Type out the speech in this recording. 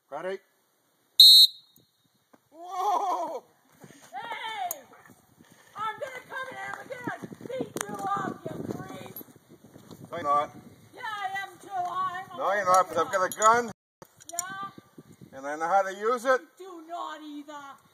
Ready? Whoa! Hey! I'm gonna come in and I'm gonna beat you up, you creep! No, you're not. Yeah, I am too. No, you're not, but I've got a gun. Yeah? And I know how to use it. Do not either.